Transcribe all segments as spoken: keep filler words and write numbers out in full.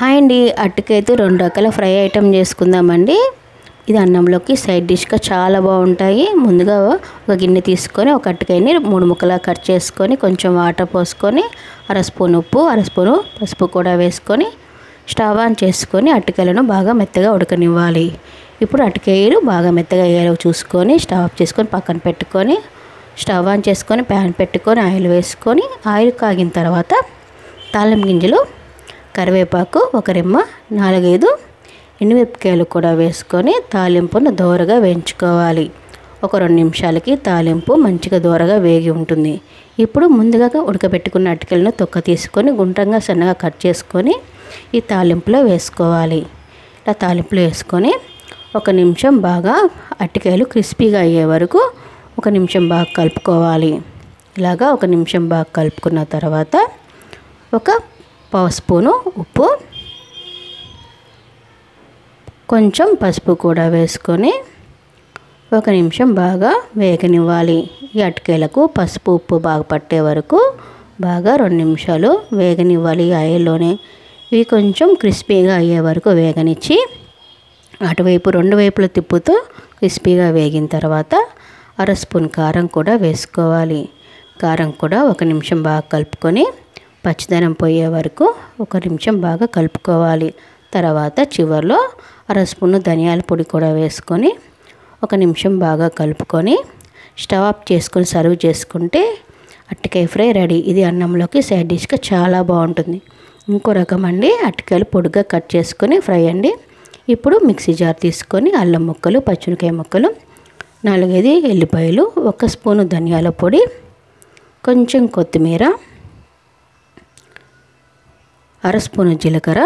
Hi అండి, అరటికాయతో రెండు రకాల ఫ్రై ఐటెం చేసుకుందామండి. ఇది అన్నంలోకి సైడ్ డిష్గా చాలా బాగుంటాయి. ముందుగా ఒక గిన్నె తీసుకొని ఒక అరటికాయని మూడు ముక్కలా కట్ చేసుకొని కొంచెం వాటర్ పోసుకొని అర స్పూన్ ఉప్పు అర స్పూను పసుపు కూడా వేసుకొని స్టవ్ ఆన్ చేసుకొని అరటికాయలను బాగా మెత్తగా ఉడకనివ్వాలి. ఇప్పుడు అరటికాయలు బాగా మెత్తగా అయ్యేలా చూసుకొని స్టవ్ ఆఫ్ చేసుకొని పక్కన పెట్టుకొని స్టవ్ ఆన్ చేసుకొని ప్యాన్ పెట్టుకొని ఆయిల్ వేసుకొని ఆయిల్ కాగిన తర్వాత తాలింపు గింజలు, కరివేపాకు, ఒక రెమ్మ, నాలుగైదు ఎండుమిరపకాయలు కూడా వేసుకొని తాలింపును దోరగా వేయించుకోవాలి. ఒక రెండు నిమిషాలకి తాలింపు మంచిగా దోరగా వేగి ఉంటుంది. ఇప్పుడు ముందుగా ఉడకబెట్టుకున్న అరటికాయలను తొక్క తీసుకొని గుండ్రంగా సన్నగా కట్ చేసుకొని ఈ తాలింపులో వేసుకోవాలి. ఇలా తాలింపులో వేసుకొని ఒక నిమిషం బాగా అరటికాయలు క్రిస్పీగా అయ్యే వరకు ఒక నిమిషం బాగా కలుపుకోవాలి. ఇలాగా ఒక నిమిషం బాగా కలుపుకున్న తర్వాత ఒక పావు స్పూను ఉప్పు, కొంచెం పసుపు కూడా వేసుకొని ఒక నిమిషం బాగా వేగనివ్వాలి. ఈ అరటికాయలకు పసుపు ఉప్పు బాగా పట్టే వరకు బాగా రెండు నిమిషాలు వేగనివ్వాలి ఆయిల్లోనే. ఇవి కొంచెం క్రిస్పీగా అయ్యే వరకు వేగనిచ్చి అటువైపు రెండు వైపులు తిప్పుతూ క్రిస్పీగా వేగిన తర్వాత అర స్పూన్ కారం కూడా వేసుకోవాలి. కారం కూడా ఒక నిమిషం బాగా కలుపుకొని పచ్చిదనం పోయే వరకు ఒక నిమిషం బాగా కలుపుకోవాలి. తర్వాత చివరిలో అర స్పూను ధనియాల పొడి కూడా వేసుకొని ఒక నిమిషం బాగా కలుపుకొని స్టవ్ ఆఫ్ చేసుకొని సర్వ్ చేసుకుంటే అరటికాయ ఫ్రై రెడీ. ఇది అన్నంలోకి సైడ్ డిష్గా చాలా బాగుంటుంది. ఇంకో రకం అండి, అరటికాయలు పొడిగా కట్ చేసుకొని ఫ్రై అండి. ఇప్పుడు మిక్సీ జార్ తీసుకొని అల్లం ముక్కలు, పచ్చిమిరపకాయ ముక్కలు, నాలుగైదు ఎల్లిపాయలు, ఒక స్పూను ధనియాల పొడి, కొంచెం కొత్తిమీర, అర స్పూను జీలకర్ర,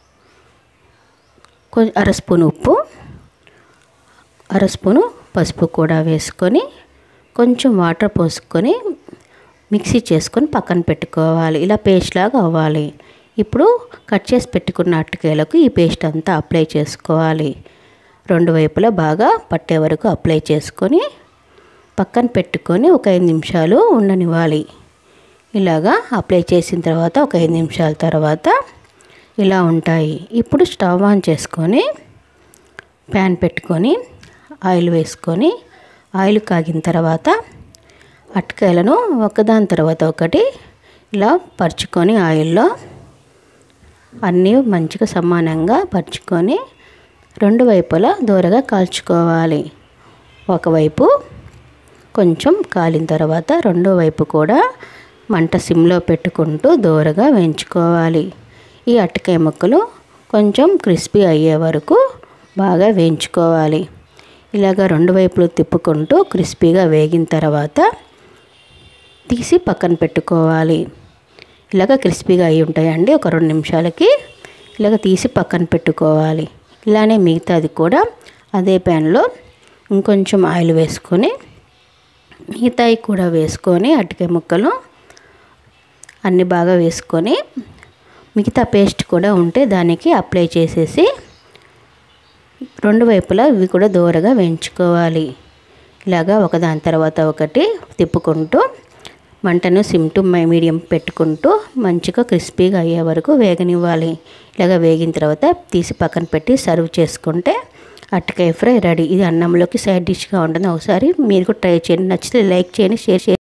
అర స్పూను ఉప్పు, అర స్పూను పసుపు కూడా వేసుకొని కొంచెం వాటర్ పోసుకొని మిక్సీ చేసుకొని పక్కన పెట్టుకోవాలి. ఇలా పేస్ట్ లాగా అవ్వాలి. ఇప్పుడు కట్ చేసి పెట్టుకున్న అరటికాయలకు ఈ పేస్ట్ అంతా అప్లై చేసుకోవాలి. రెండు వైపులా బాగా పట్టే వరకు అప్లై చేసుకొని పక్కన పెట్టుకొని ఒక ఐదు నిమిషాలు ఉండనివ్వాలి. ఇలాగా అప్లై చేసిన తర్వాత ఒక ఐదు నిమిషాల తర్వాత ఇలా ఉంటాయి. ఇప్పుడు స్టవ్ ఆన్ చేసుకొని ప్యాన్ పెట్టుకొని ఆయిల్ వేసుకొని ఆయిల్ కాగిన తర్వాత అరటికాయలను ఒకదాని తర్వాత ఒకటి ఇలా పరుచుకొని ఆయిల్లో అన్నీ మంచిగా సమానంగా పరుచుకొని రెండు వైపులా దూరగా కాల్చుకోవాలి. ఒకవైపు కొంచెం కాలిన తర్వాత రెండో వైపు కూడా మంట సిమ్లో పెట్టుకుంటూ దూరగా వేయించుకోవాలి. ఈ అరటికాయ ముక్కలు కొంచెం క్రిస్పీ అయ్యే వరకు బాగా వేయించుకోవాలి. ఇలాగ రెండు వైపులు తిప్పుకుంటూ క్రిస్పీగా వేగిన తర్వాత తీసి పక్కన పెట్టుకోవాలి. ఇలాగ క్రిస్పీగా అయి ఉంటాయండి. ఒక రెండు నిమిషాలకి ఇలాగ తీసి పక్కన పెట్టుకోవాలి. ఇలానే మిగతాది కూడా అదే ప్యాన్లో ఇంకొంచెం ఆయిల్ వేసుకొని మిగతాయి కూడా వేసుకొని అరటికాయ ముక్కలు అన్నీ బాగా వేసుకొని మిగతా పేస్ట్ కూడా ఉంటే దానికి అప్లై చేసేసి రెండు వైపులా ఇవి కూడా దూరగా వేయించుకోవాలి. ఇలాగా ఒకదాని తర్వాత ఒకటి తిప్పుకుంటూ మంటను సిమ్ టు మీడియం పెట్టుకుంటూ మంచిగా క్రిస్పీగా అయ్యే వరకు వేగనివ్వాలి. ఇలాగ వేగిన తర్వాత తీసి పక్కన పెట్టి సర్వ్ చేసుకుంటే అరటికాయ ఫ్రై రెడీ. ఇది అన్నంలోకి సైడ్ డిష్గా ఉంటుంది. ఒకసారి మీరు కూడా ట్రై చేయండి. నచ్చితే లైక్ చేయండి, షేర్ చేయండి.